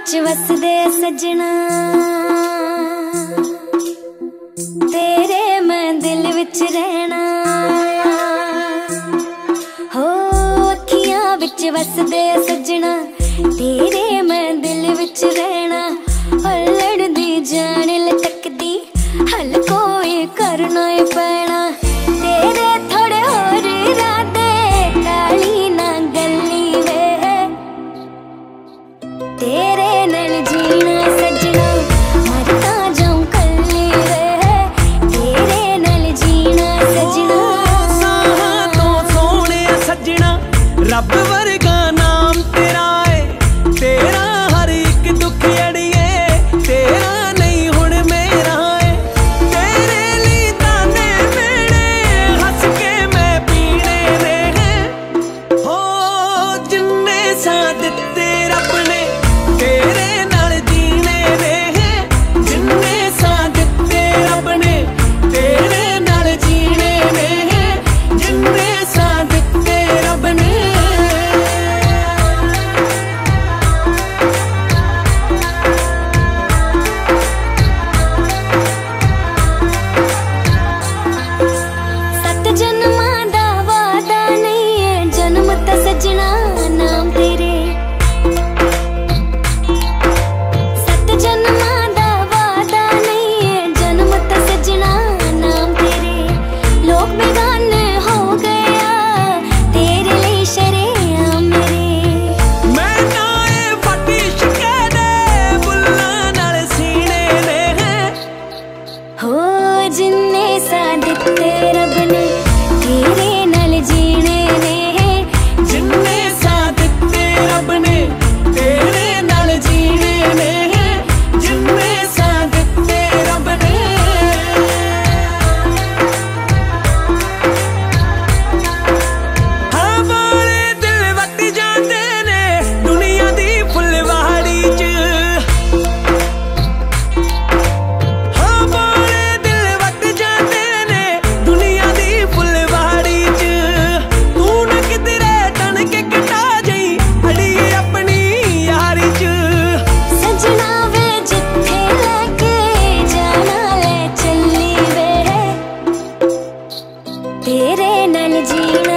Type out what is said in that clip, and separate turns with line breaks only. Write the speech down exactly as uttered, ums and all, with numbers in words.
विच वसदे सजना, तेरे मैं दिल विच रहना। हो अखियां विच वसदे सजना, तेरे मैं दिल विच रहना। हलड़ दी जान लटकदी, हल कोई करना ही पैना। तेरे थोड़े होर इरादे, काली ना गली वे। तेरे नाल जीना सजना, मरता जाऊं कल्ली वे। तेरे नाल जीना सजना।
तो सोने सजना, रब वर्गा नाम तेरा है। तेरा हर एक दुख अड़िए, तेरा नहीं हुण मेरा है। तेरे लिए ताने मेरे, हंस के मैं पीने दे हैं। हो जिन्ने साथ दिते रब ने, तेरे नाल जीने दे हैं। जिन्ने साथ दिते रब ने, तेरे नाल जीने दे हैं। जिन्ने साथ दिते रब ने।
सत जन्मां दा वादा नहीं है, जन्म ता सजना नाम तेरे। सत जन्मां दा वादा नहीं है, जन्म ता सजना नाम तेरे। लोग बेगाने हो गया, तेरे लिए शरेआम मेरे।
मैं नाए फटी शिके दे, बुल्ला नाल सीने दे हैं।
हो जिन्ने साथ दिते रब ने, तेरे नाल जीने दे हैं।
जिन्ने साथ दिते रब ने, तेरे नाल जीने दे हैं। जिन्ने साथ दिते रब ने। हाँ वाले दिल वट जाते ने, दुनिया दी फुलवाड़ी च। हाँ वाले दिल वट जाते ने, दुनिया दी फुलवाड़ी च। तू न किधरे टन के कटा जाई, अड़िए अपनी यारी च।
सजना वे जिथे लेके जाना ले चली वे। तेरे नाल जीना